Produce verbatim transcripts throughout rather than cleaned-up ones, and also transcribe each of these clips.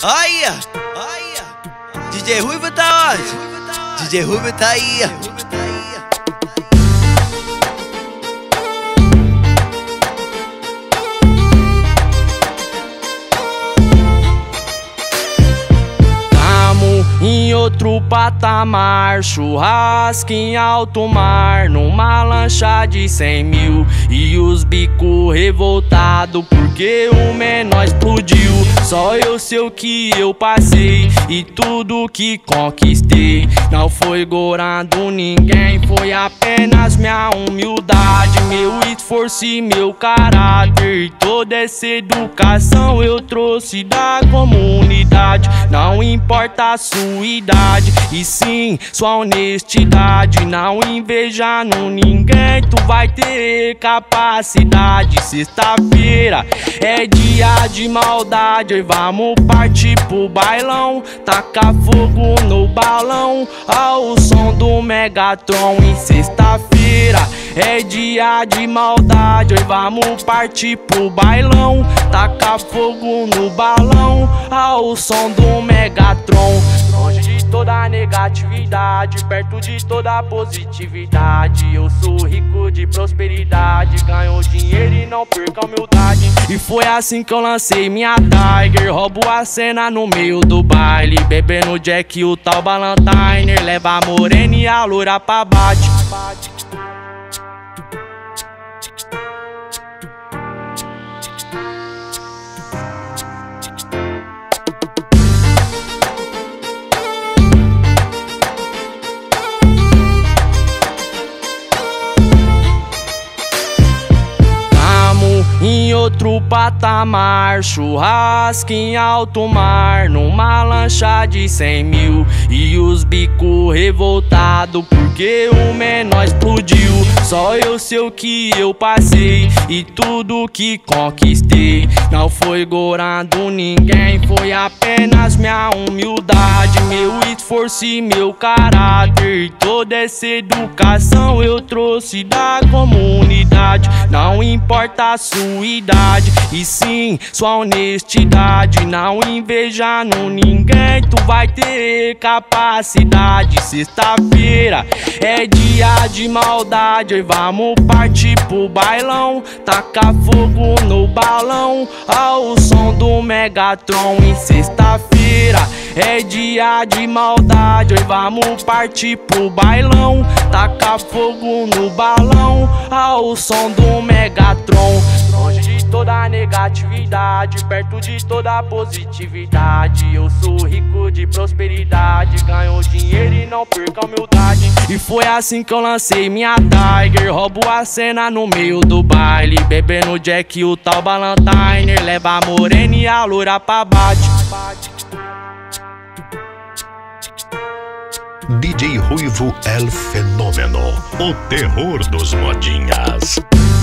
Aí, aí, D J Ruivo tá onde? D J Ruivo tá aí. Em outro patamar, churrasco em alto mar, numa lancha de cem mil e os bico revoltado porque o menor explodiu. Só eu sei o que eu passei e tudo que conquistei. Não foi gorando ninguém, foi apenas minha humildade, meu esforço e meu caráter. Toda essa educação eu trouxe da comunidade. Não importa a sua idade, e sim sua honestidade. Não invejando ninguém, tu vai ter capacidade. Sexta-feira é dia de maldade, vamos partir pro bailão, tacar fogo no balão ao som do Megatron. Em sexta-feira é dia de maldade, vamos partir pro bailão, tacar fogo no balão ao som do Megatron. Longe de toda negatividade, perto de toda positividade. Eu sou rico de prosperidade, ganho dinheiro e não perco a humildade. E foi assim que eu lancei minha Tiger, roubo a cena no meio do baile, bebendo Jack e o tal Ballantiner, leva a morena e a loura pra bate. Em outro patamar, churrasco em alto mar, numa lancha de cem mil e os bico revoltado porque o menor explodiu. Só eu sei o que eu passei e tudo que conquistei. Não foi gorando ninguém, foi apenas minha humildade, meu esforço e meu caráter. Toda essa educação eu trouxe da comunidade. Não importa a sua idade, e sim sua honestidade. Não invejando ninguém, tu vai ter capacidade. Sexta-feira é dia de maldade, vamos partir pro bailão, tacar fogo no balão ao som do Megatron. Em sexta-feira é dia de maldade, vamos partir pro bailão, tacar fogo no balão ao som do Megatron. Longe de toda negatividade, perto de toda positividade. Eu sou rico de prosperidade, ganho dinheiro e não perco a humildade. E foi assim que eu lancei minha Tiger, roubo a cena no meio do baile, bebendo Jack e o tal Ballantiner, leva a morena e a loura pra bate. D J Ruivo El Fenômeno, o terror dos modinhas.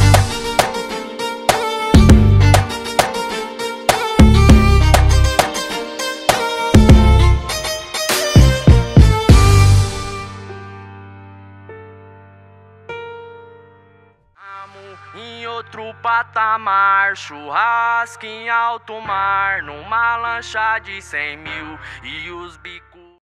Em outro patamar, churrasco em alto mar, numa lancha de cem mil e os bicos